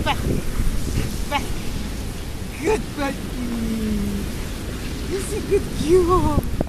back. Back. Good buddy. You're a good girl.